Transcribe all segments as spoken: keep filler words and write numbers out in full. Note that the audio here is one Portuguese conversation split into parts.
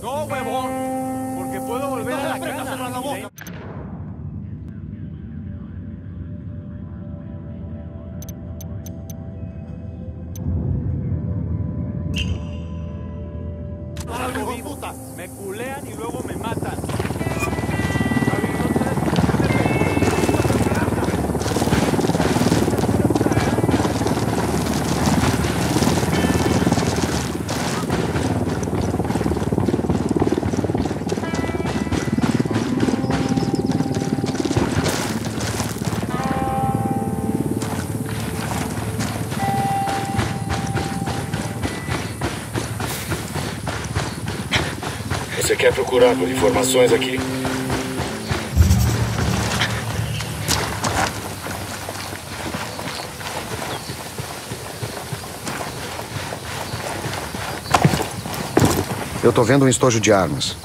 No, huevón, porque puedo volver a la casa. Cerrar la boca. Salgo vivo. Me culean y luego me matan. Você quer procurar por informações aqui? Eu tô vendo um estojo de armas.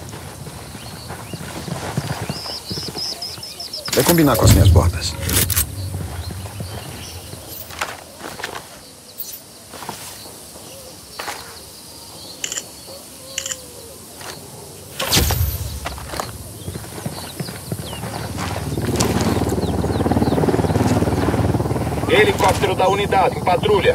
Vai combinar com as minhas botas. Helicóptero da unidade em patrulha.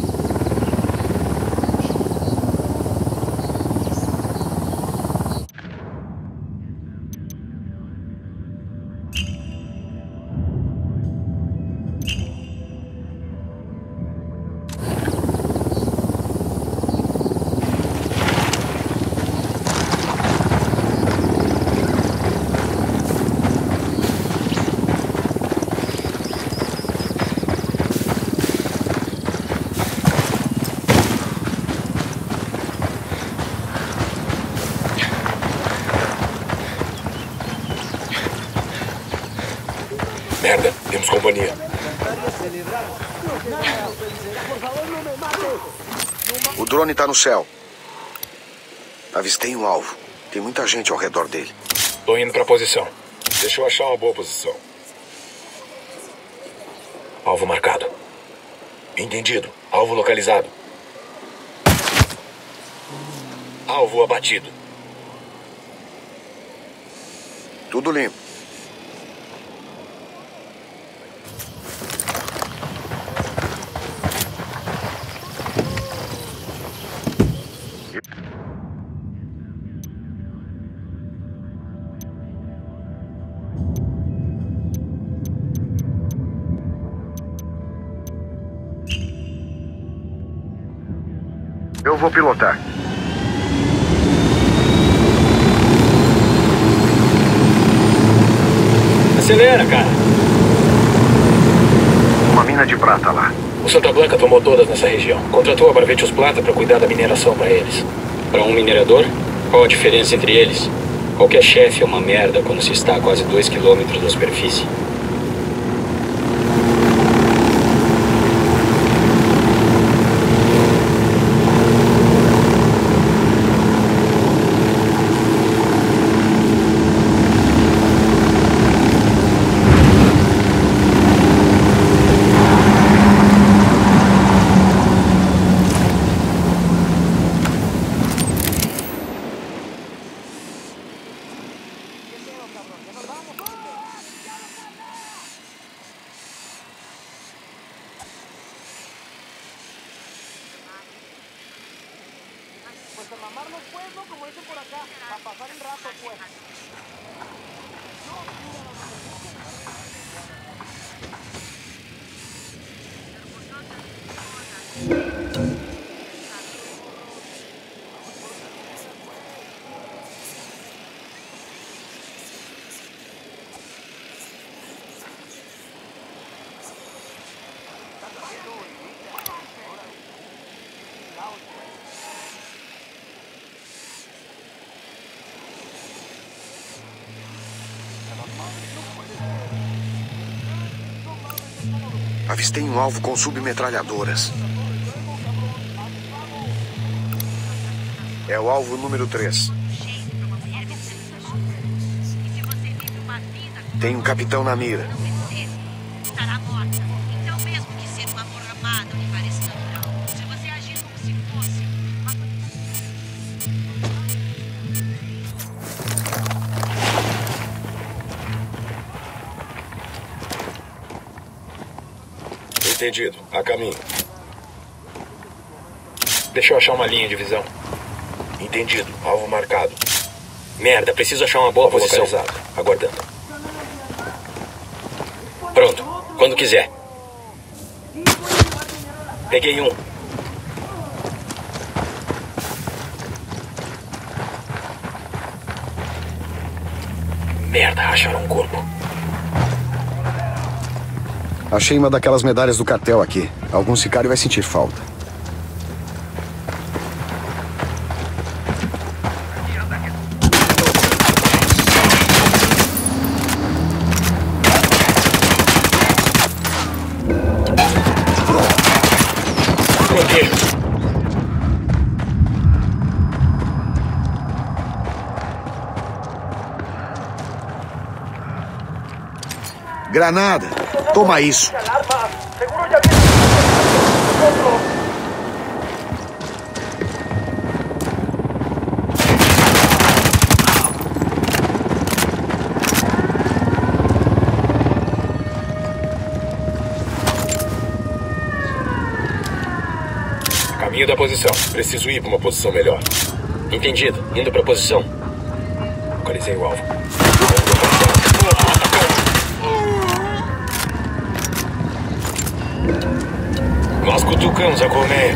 Merda, temos companhia. O drone tá no céu. Avistei um alvo. Tem muita gente ao redor dele. Tô indo pra posição. Deixa eu achar uma boa posição. Alvo marcado. Entendido. Alvo localizado. Alvo abatido. Tudo limpo. Eu vou pilotar. Acelera, cara. Uma mina de prata lá. O Santa Blanca tomou todas nessa região. Contratou a Barvetius Plata para cuidar da mineração para eles. Para um minerador? Qual a diferença entre eles? Qualquer chefe é uma merda quando se está a quase dois quilômetros da superfície. Pues a mamarnos pues, ¿no? Como dicen por acá, a pasar el rato pues. Avistei um alvo com submetralhadoras. É o alvo número três. Tem um capitão na mira. Estará morta. Então, mesmo que ser uma porra amada lhe pareça natural, se você agir como se fosse uma... Entendido. A caminho. Deixa eu achar uma linha de visão. Entendido. Alvo marcado. Merda, preciso achar uma boa Alvo posição. localizado. Aguardando. Pronto, quando quiser. Peguei um. Merda, acharam um corpo. Achei uma daquelas medalhas do cartel aqui. Algum sicário vai sentir falta. Granada! Toma isso! Alarma! Seguro ya viene nosotros. Caminho da posição. Preciso ir para uma posição melhor. Entendido, indo pra posição. Localizei o alvo. Nós cutucamos a colmeia.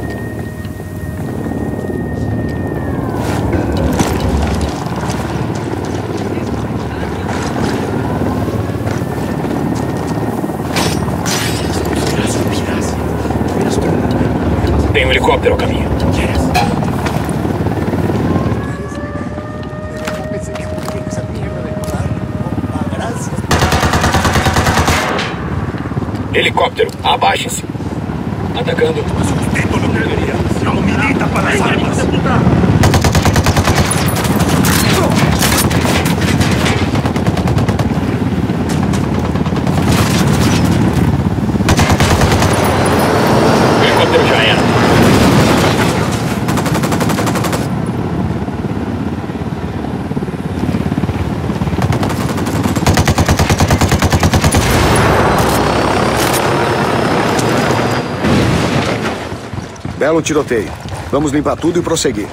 Tem um helicóptero ao caminho. Helicóptero, abaixem-se. Atacando. O helicóptero já era. Belo tiroteio. Vamos limpar tudo e prosseguir.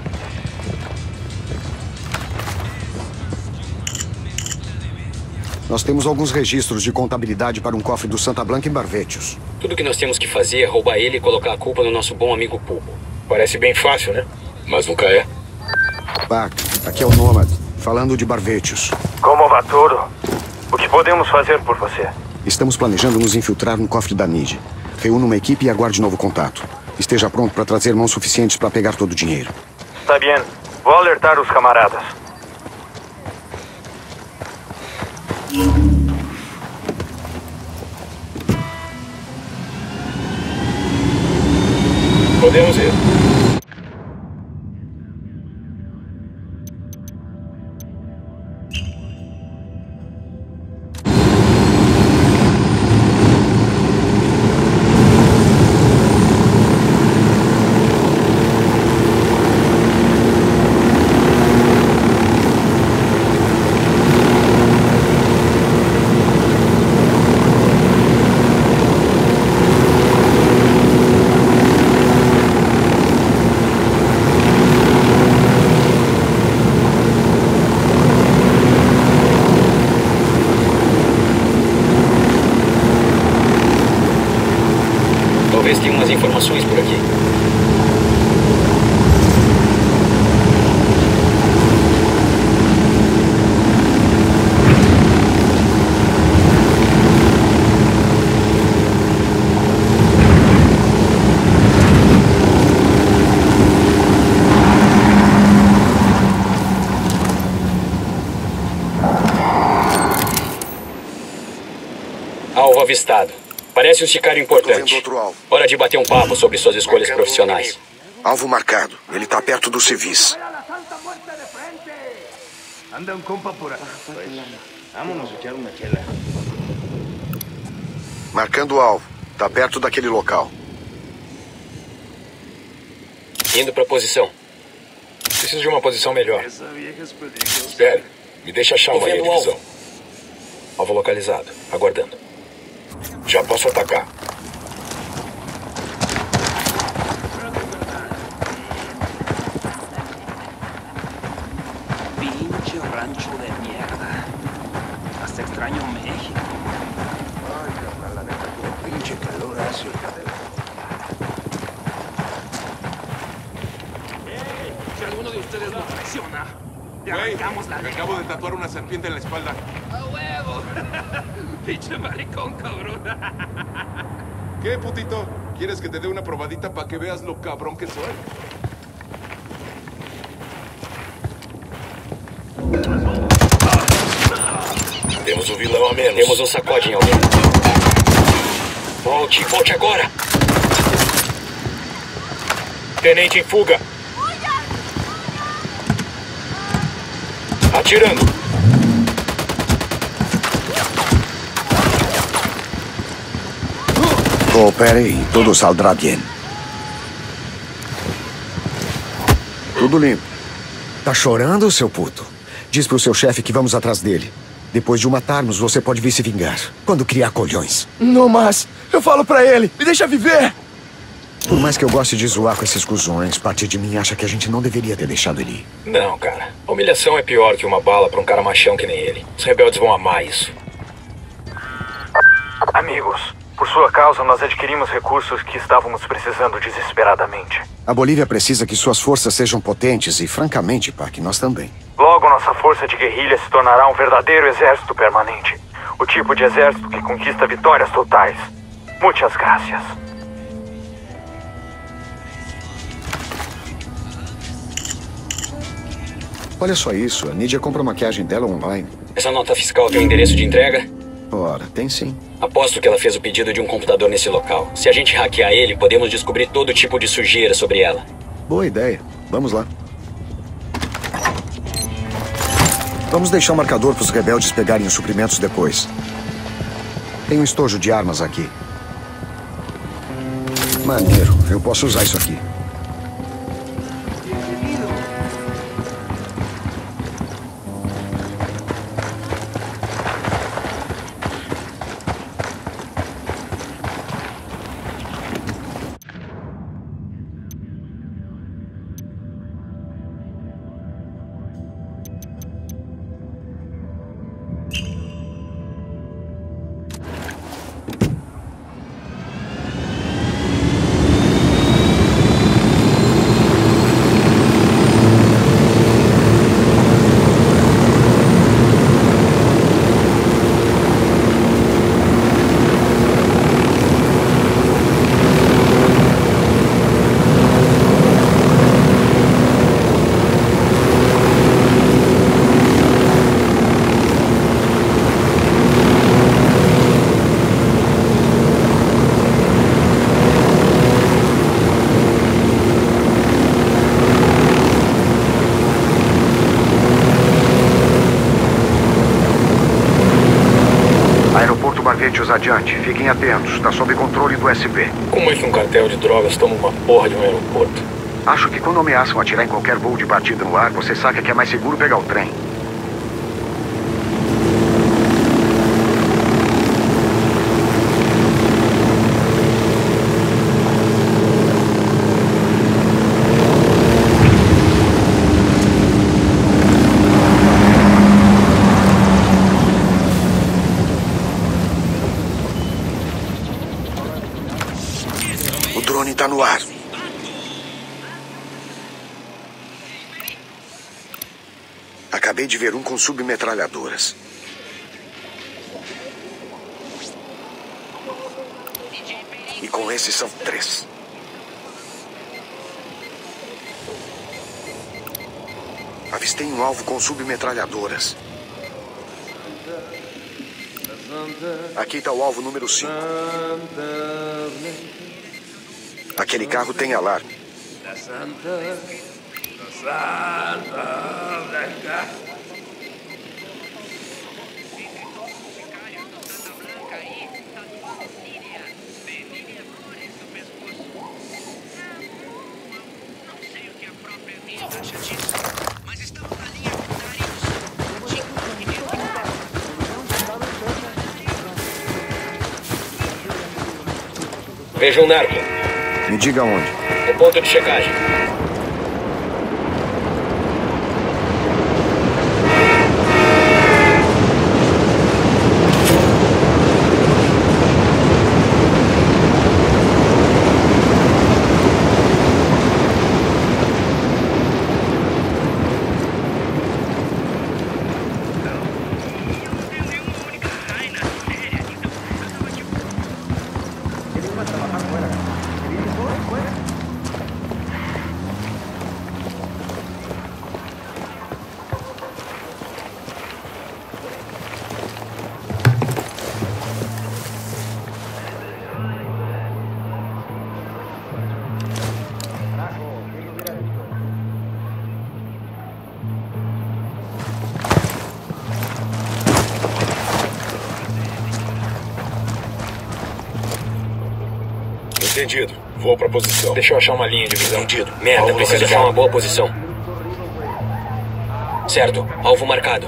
Nós temos alguns registros de contabilidade para um cofre do Santa Blanca em Barvetius. Tudo que nós temos que fazer é roubar ele e colocar a culpa no nosso bom amigo Pulpo. Parece bem fácil, né? Mas nunca é. Pac, aqui é o Nômade, falando de Barvetius. Como va tudo? O que podemos fazer por você? Estamos planejando nos infiltrar no cofre da N I D. Reúna uma equipe e aguarde novo contato. Esteja pronto para trazer mãos suficientes para pegar todo o dinheiro. Está bien. Vou alertar os camaradas. Podemos ir. Talvez tenha umas informações por aqui. Alvo avistado. Parece um sicário Tô vendo importante. outro alvo. Hora de bater um papo sobre suas escolhas Marcando profissionais. Alvo marcado. Ele tá perto dos civis. Anda un compa por acá. Vámonos a echar una chela. Marcando o alvo. Tá perto daquele local. Indo pra posição. Preciso de uma posição melhor. Espere. Me deixa achar Tô uma linha vendo de o alvo. visão. Alvo localizado. Aguardando. Já posso atacar. rancho de mierda. Hasta extraño México. Ay, carnal, la neta, qué pinche calor hace. Si alguno de ustedes nos traiciona, le arrancamos la me acabo de tatuar una serpiente en la espalda. ¡A huevo! Pinche maricón, cabrón. ¿Qué, putito? ¿Quieres que te dé una probadita para que veas lo cabrón que soy? Temos um vilão a menos. Temos um sacode em alguém. Volte, volte agora! Tenente em fuga! Atirando! Coopere e tudo saldrá bem. Tudo limpo. Tá chorando, seu puto? Diz pro seu chefe que vamos atrás dele. Depois de o matarmos, você pode vir se vingar. Quando criar colhões. Não mais. Eu falo pra ele. Me deixa viver. Por mais que eu goste de zoar com esses cuzões, parte de mim acha que a gente não deveria ter deixado ele ir. Não, cara. A humilhação é pior que uma bala pra um cara machão que nem ele. Os rebeldes vão amar isso. Amigos, por sua causa nós adquirimos recursos que estávamos precisando desesperadamente. A Bolívia precisa que suas forças sejam potentes e, francamente, Pac, nós também. Logo, nossa força de guerrilha se tornará um verdadeiro exército permanente. O tipo de exército que conquista vitórias totais. Muitas graças. Olha só isso, a Nídia compra a maquiagem dela online. Essa nota fiscal tem o endereço de entrega? Ora, tem sim. Aposto que ela fez o pedido de um computador nesse local. Se a gente hackear ele, podemos descobrir todo tipo de sujeira sobre ela. Boa ideia. Vamos lá. Vamos deixar o marcador para os rebeldes pegarem os suprimentos depois. Tem um estojo de armas aqui. Maneiro. Eu posso usar isso aqui. Adiante, fiquem atentos, está sob controle do S P. Como é que um cartel de drogas toma uma porra de um aeroporto? Acho que quando ameaçam atirar em qualquer voo de partida no ar, você saca que é mais seguro pegar o trem. Está no ar. Acabei de ver um com submetralhadoras. E com esses são três. Avistei um alvo com submetralhadoras. Aqui está o alvo número cinco. Aquele carro tem alarme. Veja um narco. Me diga onde. No ponto de checagem. Entendido. Vou pra posição. Deixa eu achar uma linha de visão. Entendido. Merda, Alvo preciso localizado. achar uma boa posição. Certo, alvo marcado.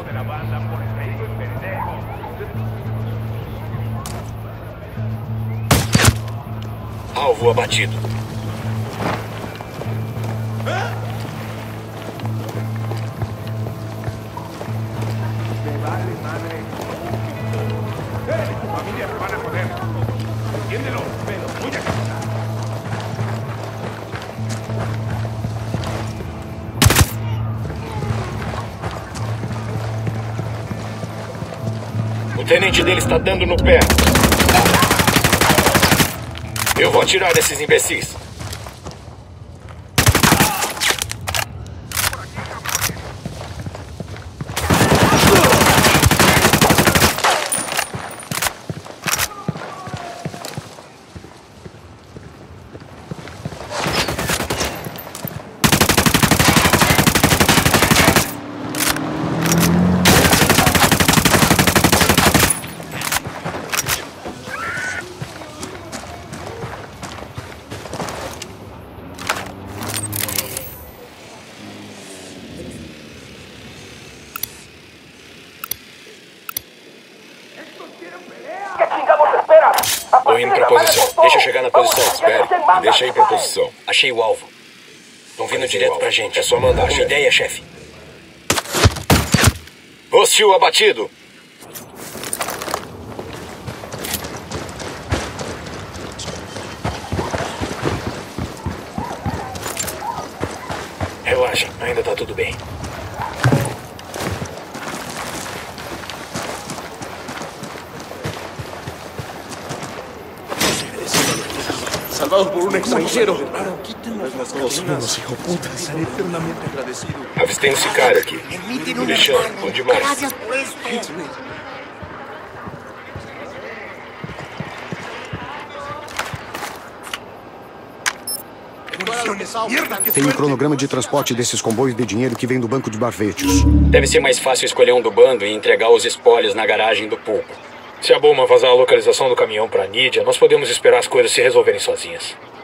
Alvo abatido. Familia, me van a joder. Entiéndelo, pero voy a casar. O tenente dele está dando no pé. Eu vou atirar nesses imbecis. Tô indo pra posição. Deixa eu chegar na posição. Espere. Deixa aí pra posição. Achei o alvo. Estão vindo Achei o direto alvo. pra gente. É só mandar, Alguma chefe. ideia, chefe? Hostil abatido. Relaxem, ainda tá tudo bem. Salvados por un extranjero. Menos, hijo puta. Estaré eternamente agradecido. Avistei um sicário aqui. Me chama, bom demais. Gracias por esto. Tem um cronograma de transporte desses comboios de dinheiro que vem do banco de Barvetes. Deve ser mais fácil escolher um do bando e entregar os espólios na garagem do pulpo. Se a Bowman vazar a localização do caminhão pra Nídia, nós podemos esperar as coisas se resolverem sozinhas.